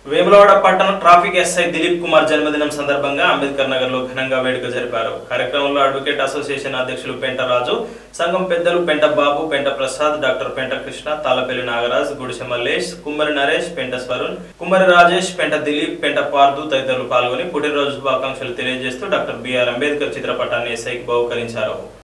వేములవాడ పట్టణ traffic SI Dilip Kumar జన్మదినం సందర్భంగా అంబేద్కర్ నగర్ లో ఘనంగా వేడుక జరిపారు. కార్యక్రమంలో అడ్వకేట్ అసోసియేషన్ అధ్యక్షులు పెంట రాజు, సంఘం పెద్దలు పెంట బాబు, పెంట ప్రసాద్, డాక్టర్ పెంట కృష్ణ, తాళపల్లి నాగరాజ్, గుడిసె మల్లేష్, కుమ్మరి నరేష్, పెంట స్వరుణ్, కుమ్మరి రాజేష్, పెంట దిలీప్, పెంట పార్దు తదితరులు పాల్గొని పుట్టినరోజు శుభాకాంక్షలు తెలియజేస్తూ డాక్టర్ బిఆర్ అంబేద్కర్ చిత్రపటాన్ని ఎస్ఐకి బహుకరించారు.